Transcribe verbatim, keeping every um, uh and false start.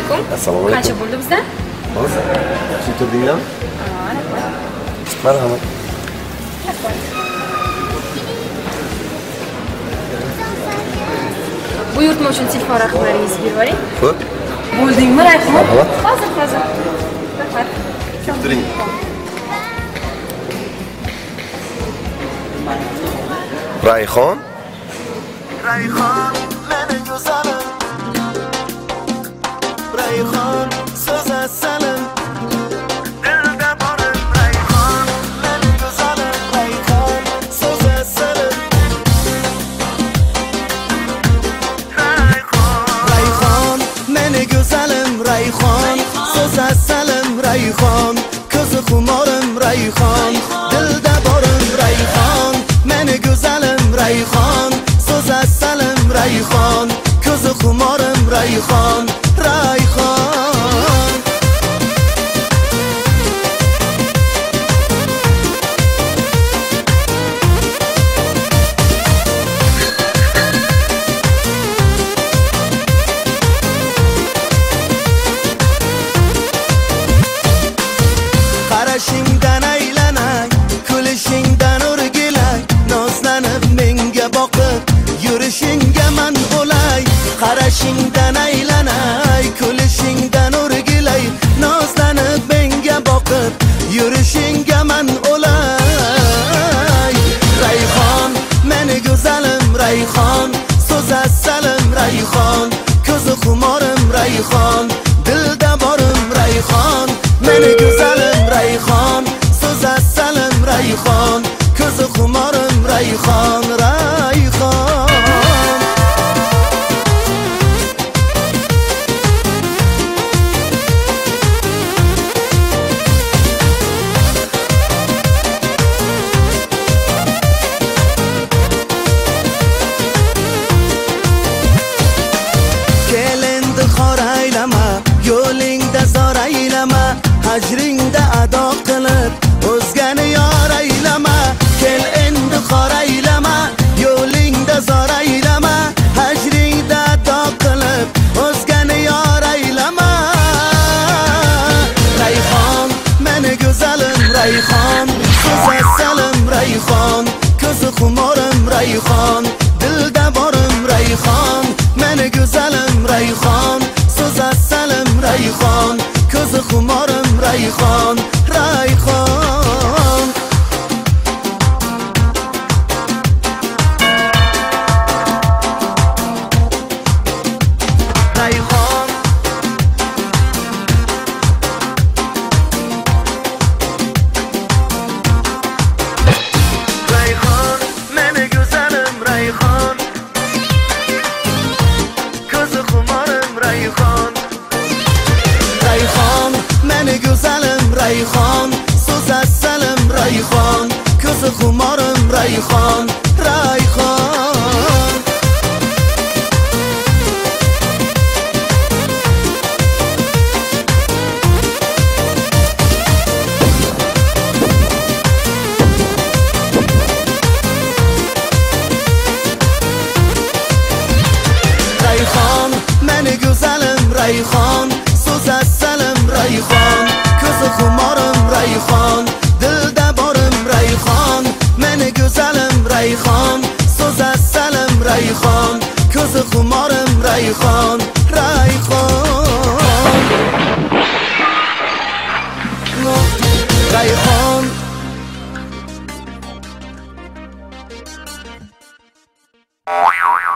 alaykum. Assalomu alaykum. Qancha bo'ldi bizda? Hozir. Shu turdingizmi? Ha, rahmat. Marhamat. Buyurtma uchun telefon raqamlaringizni berib yuboring. Xo'p. Bo'ldingmi, Rayhon? Marhamat. Hozir, hozir. Rahmat. Turing. Rayhon. Rayhon, meni go'zalim. Rayhon, so'z asalim. Dilda borim Rayhon, meni go'zalim. Rayhon, so'z asalim. Rayhon, Rayhon, meni go'zalim. Rayhon, so'z asalim. Rayhon, ko'zi xumorim. Rayhon, dilda borim Rayhon, meni go'zalim. Rayhon, so'z asalim. Rayhon, ko'zi xumorim. Rayhon, Rayhon. Qarashingdan aylanay, kulishingdan o'rgilay, nozlanib menga boqib, yurishingga man bo'lay. Qarashingdan aylanay, kulishingdan o'rgilay, nozlanib menga boqib, yurishingga man bo'lay. Rayhon, meni go'zalim. Rayhon, so'z asalim. Rayhon, ko'zi xumorim. Rayhon, dilda borim. Rayhon, meni go'zalim. Rayhon, so'z asalim. Rayhon, ko'zi xumorim. Rayhon, Rayhon. Kelendi xor aylama, yo'lingda zor aylama, hajringda ado qilib, o'zgani yor aylama. Kel endi xor aylama, yo'lingda zor aylama, hajringda ado qilib, o'zgani yor aylama. Rayhon, meni go'zalim. Rayhon, so'z asalim. Rayhon, ko'zi xumorim. Rayhon, dilda borim. Rayhon, meni go'zalim. Rayhon, so'z asalim. Rayhon, ko'zi xumorim. Rayhon, Rayhon. Rayhon, Rayhon, meni go'zalim. Rayhon, ko'zi xumorim. Rayhon, Rayhon, meni go'zalim. Rayhon, so'z asalim. Rayhon, ko'zi xumorim. Rayhon, Rayhon. Rayhon, meni go'zalim. Rayhon, so'z asalim. Rayhon, ko'zi xumorim. Rayhon, dilda borim. Rayhon, meni go'zalim. Rayhon, so'z asalim. Rayhon, ko'zi xumorim. Rayhon, Rayhon. Rayhon.